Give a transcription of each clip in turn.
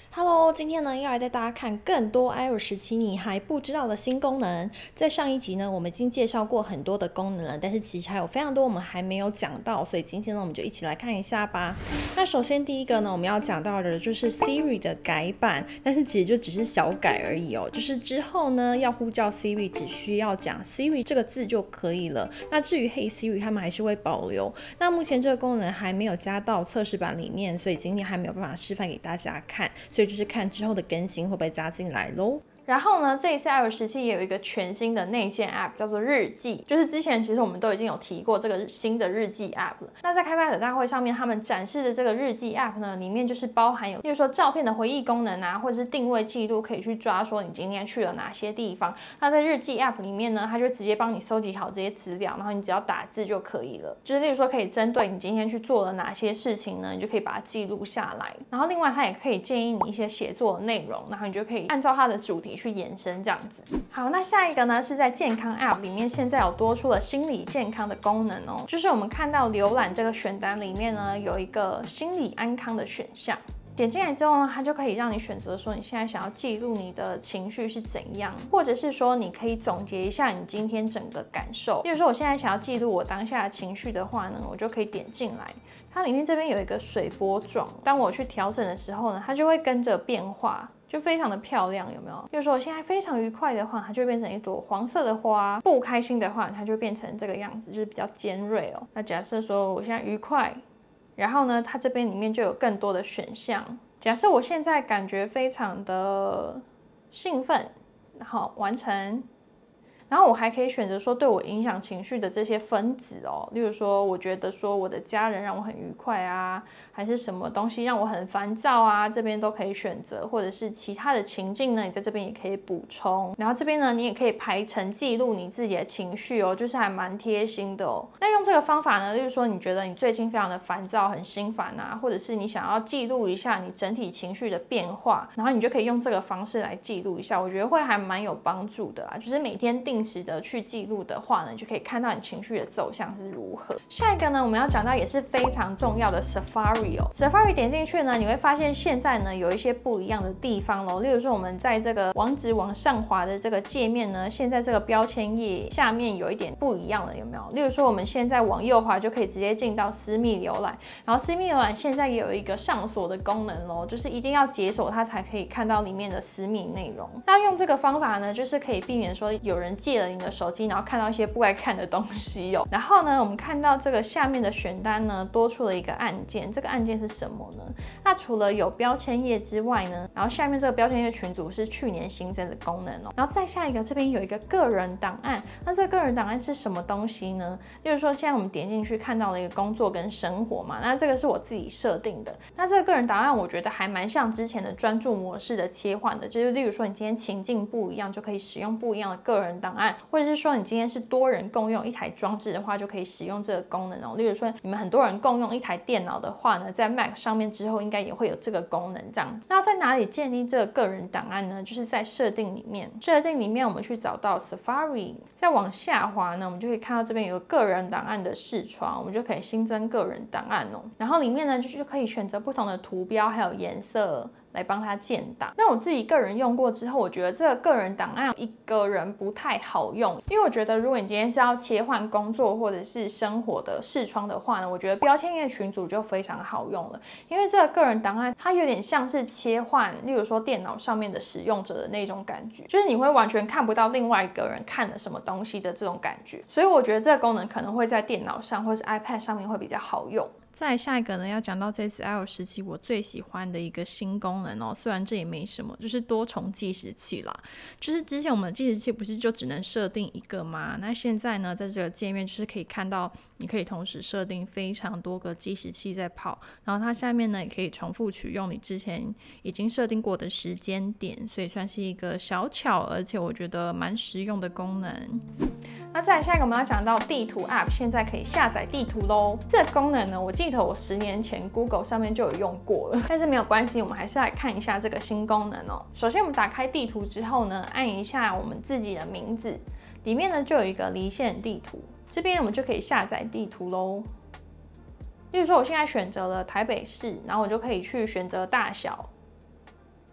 Hello，今天呢要来带大家看更多 iOS 17你还不知道的新功能。在上一集呢，我们已经介绍过很多的功能了，但是其实还有非常多我们还没有讲到，所以今天呢我们就一起来看一下吧。那首先第一个呢，我们要讲到的就是 Siri 的改版，但是其实就只是小改而已哦。就是之后呢要呼叫 Siri 只需要讲 Siri 这个字就可以了。那至于 Hey Siri 他们还是会保留。那目前这个功能还没有加到测试版里面，所以今天还没有办法示范给大家看。所以就是看之后的更新会不会加进来咯。 然后呢，这一次 iOS 17也有一个全新的内建 App， 叫做日记。就是之前其实我们都已经有提过这个新的日记 App 了。那在开发者大会上面，他们展示的这个日记 App 呢，里面就是包含有，例如说照片的回忆功能啊，或者是定位记录，可以去抓说你今天去了哪些地方。那在日记 App 里面呢，它就会直接帮你收集好这些资料，然后你只要打字就可以了。就是例如说可以针对你今天去做了哪些事情呢，你就可以把它记录下来。然后另外它也可以建议你一些写作的内容，然后你就可以按照它的主题去延伸这样。好，那下一个呢是在健康 App 里面，现在有多出了心理健康的功能哦。就是我们看到浏览这个选单里面呢，有一个心理安康的选项。点进来之后呢，它就可以让你选择说你现在想要记录你的情绪是怎样，或者是说你可以总结一下你今天整个感受。例如说我现在想要记录我当下的情绪的话呢，我就可以点进来，它里面这边有一个水波状，当我去调整的时候呢，它就会跟着变化。就非常的漂亮，有没有？比如说我现在非常愉快的话，它就会变成一朵黄色的花；不开心的话，它就会变成这个样子，就是比较尖锐哦。那假设说我现在愉快，然后呢，它这边里面就有更多的选项。假设我现在感觉非常的兴奋，然后完成。然后我还可以选择说对我影响情绪的这些分子哦，例如说我觉得说我的家人让我很愉快啊，还是什么东西让我很烦躁啊，这边都可以选择，或者是其他的情境呢，你在这边也可以补充。然后这边呢，你也可以排成记录你自己的情绪哦，就是还蛮贴心的哦。那用这个方法呢，例如说你觉得你最近非常的烦躁、很心烦啊，或者是你想要记录一下你整体情绪的变化，然后你就可以用这个方式来记录一下，我觉得会还蛮有帮助的啦。就是每天定时的去记录的话呢，就可以看到你情绪的走向是如何。下一个呢，我们要讲到也是非常重要的 Safari 哦。Safari 点进去呢，你会发现现在呢有一些不一样的地方咯。例如说我们在这个网址往上滑的这个界面呢，现在这个标签页下面有一点不一样了，有没有？例如说我们现在往右滑就可以直接进到私密浏览，然后私密浏览现在也有一个上锁的功能咯，就是一定要解锁它才可以看到里面的私密内容。那用这个方法呢，就是可以避免说有人借了你的手机，然后看到一些不该看的东西哦。然后呢，我们看到这个下面的选单呢，多出了一个按键，这个按键是什么呢？那除了有标签页之外呢，然后下面这个标签页群组是去年新增的功能哦。然后再下一个，这边有一个个人档案，那这个个人档案是什么东西呢？就是说现在我们点进去看到了一个工作跟生活嘛，那这个是我自己设定的。那这个个人档案我觉得还蛮像之前的专注模式的切换的，就是例如说你今天情境不一样，就可以使用不一样的个人档案，或者是说你今天是多人共用一台装置的话，就可以使用这个功能哦。例如说你们很多人共用一台电脑的话呢，在 Mac 上面之后应该也会有这个功能这样。那在哪里建立这个个人档案呢？就是在设定里面，设定里面我们去找到 Safari， 再往下滑呢，我们就可以看到这边有个个人档案的视窗，我们就可以新增个人档案哦。然后里面呢就可以选择不同的图标还有颜色来帮它建档。那我自己个人用过之后，我觉得这个个人档案一个人不太好用，因为我觉得如果你今天是要切换工作或者是生活的视窗的话呢，我觉得标签页群组就非常好用了，因为这个个人档案它有点像是切换，例如说电脑上面的使用者的那种感觉，就是你会完全看不到另外一个人看了什么东西的这种感觉，所以我觉得这个功能可能会在电脑上或是 iPad 上面会比较好用。 再下一个呢，要讲到这次 iOS 17我最喜欢的一个新功能哦，虽然这也没什么，就是多重计时器啦。就是之前我们的计时器不是就只能设定一个吗？那现在呢，在这个界面就是可以看到，你可以同时设定非常多个计时器在跑，然后它下面呢也可以重复取用你之前已经设定过的时间点，所以算是一个小巧，而且我觉得蛮实用的功能。 那再来下一个我们要讲到地图 App， 现在可以下载地图咯。这个功能呢，我记得我10年前 Google 上面就有用过了，但是没有关系，我们还是来看一下这个新功能哦。首先我们打开地图之后呢，按一下我们自己的名字，里面呢就有一个离线地图，这边我们就可以下载地图咯。例如说我现在选择了台北市，然后我就可以去选择大小，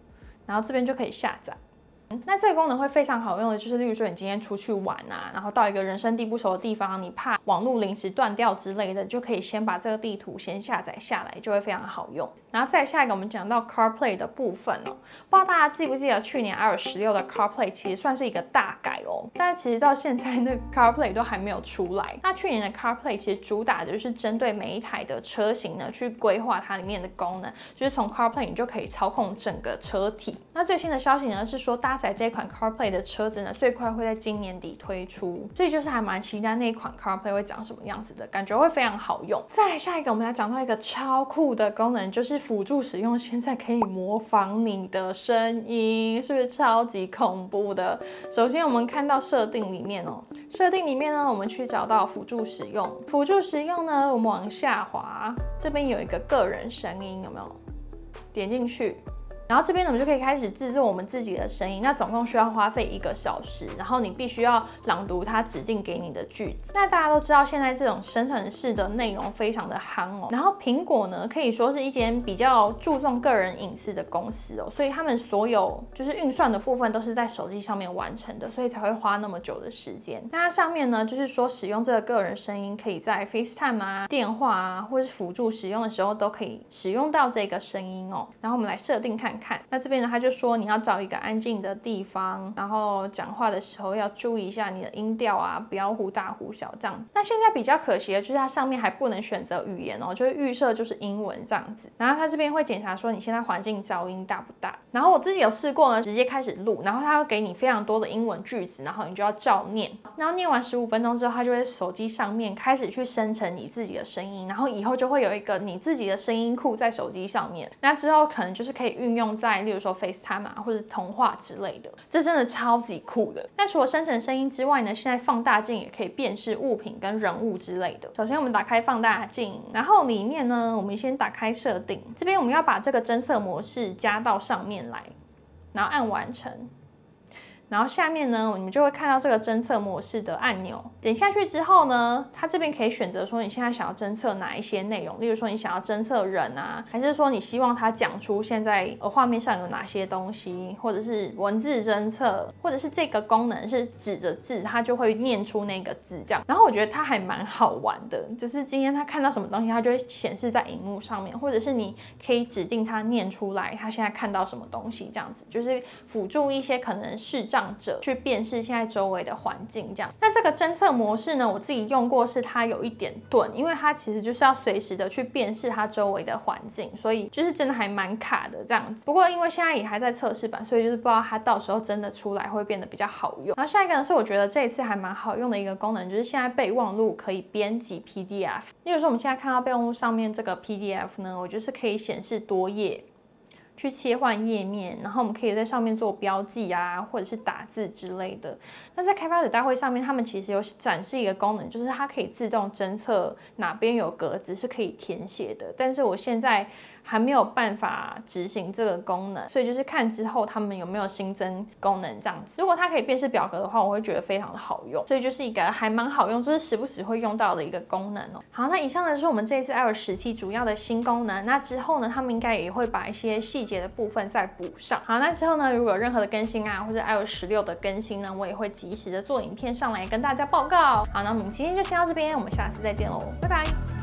然后这边就可以下载。那这个功能会非常好用的，就是例如说你今天出去玩啊，然后到一个人生地不熟的地方，你怕网络临时断掉之类的，就可以先把这个地图先下载下来，就会非常好用。然后再下一个，我们讲到 CarPlay 的部分哦，不知道大家记不记得去年 iOS 16的 CarPlay 其实算是一个大改哦，但其实到现在那个 CarPlay 都还没有出来。那去年的 CarPlay 其实主打的就是针对每一台的车型呢，去规划它里面的功能，就是从 CarPlay 你就可以操控整个车体。那最新的消息呢是说，搭载这款 CarPlay 的车子呢，最快会在今年底推出，所以就是还蛮期待那一款 CarPlay 会长什么样子的，感觉会非常好用。再来下一个，我们要讲到一个超酷的功能，就是辅助使用现在可以模仿你的声音，是不是超级恐怖的？首先我们看到设定里面哦，设定里面呢，我们去找到辅助使用，辅助使用呢，我们往下滑，这边有一个个人声音，有没有？点进去。然后这边呢，我们就可以开始制作我们自己的声音。那总共需要花费1个小时，然后你必须要朗读它指定给你的句子。那大家都知道，现在这种生成式的内容非常的夯哦。然后苹果呢，可以说是一间比较注重个人隐私的公司哦，所以他们所有就是运算的部分都是在手机上面完成的，所以才会花那么久的时间。那它上面呢，就是说使用这个个人声音，可以在 FaceTime 啊、电话啊，或是辅助使用的时候都可以使用到这个声音哦。然后我们来设定看。那这边呢，他就说你要找一个安静的地方，然后讲话的时候要注意一下你的音调啊，不要忽大忽小这样。那现在比较可惜的就是它上面还不能选择语言哦，就是预设就是英文这样子。然后它这边会检查说你现在环境噪音大不大。然后我自己有试过呢，直接开始录，然后它会给你非常多的英文句子，然后你就要照念。然后念完15分钟之后，它就会手机上面开始去生成你自己的声音，然后以后就会有一个你自己的声音库在手机上面。那之后可能就是可以运用在例如说 FaceTime 啊，或者通话之类的，这真的超级酷的。那除了生成声音之外呢，现在放大镜也可以辨识物品跟人物之类的。首先我们打开放大镜，然后里面呢，我们先打开设定，这边我们要把这个侦测模式加到上面来，然后按完成。然后下面呢，我们就会看到这个侦测模式的按钮，点下去之后呢，它这边可以选择说你现在想要侦测哪一些内容，例如说你想要侦测人啊，还是说你希望它讲出现在画面上有哪些东西，或者是文字侦测，或者是这个功能是指着字，它就会念出那个字这样。然后我觉得它还蛮好玩的，就是今天它看到什么东西，它就会显示在荧幕上面，或者是你可以指定它念出来，它现在看到什么东西这样子，就是辅助一些可能视障者去辨识现在周围的环境这样。那这个侦测模式呢，我自己用过，是它有一点钝，因为它其实就是要随时的去辨识它周围的环境，所以就是真的还蛮卡的这样子。不过因为现在也还在测试版，所以就是不知道它到时候真的出来会变得比较好用。然后下一个呢，是我觉得这一次还蛮好用的一个功能，就是现在备忘录可以编辑 PDF。例如说我们现在看到备忘录上面这个 PDF 呢，我就是可以显示多页，去切换页面，然后我们可以在上面做标记啊，或者是打字之类的。那在开发者大会上面，他们其实有展示一个功能，就是它可以自动侦测哪边有格子是可以填写的，但是我现在还没有办法执行这个功能，所以就是看之后他们有没有新增功能这样子。如果它可以辨识表格的话，我会觉得非常的好用，所以就是一个还蛮好用，就是时不时会用到的一个功能哦。好，那以上呢就是我们这一次 iOS 17主要的新功能。那之后呢，他们应该也会把一些细节的部分再补上。好，那之后呢，如果有任何的更新啊，或者 iOS 16的更新呢，我也会及时的做影片上来跟大家报告。好，那我们今天就先到这边，我们下次再见喽，拜拜。